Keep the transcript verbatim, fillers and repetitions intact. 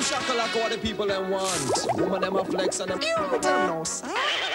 shakalaka what the people them want. Woman them a flex and them. You tell them no, sir.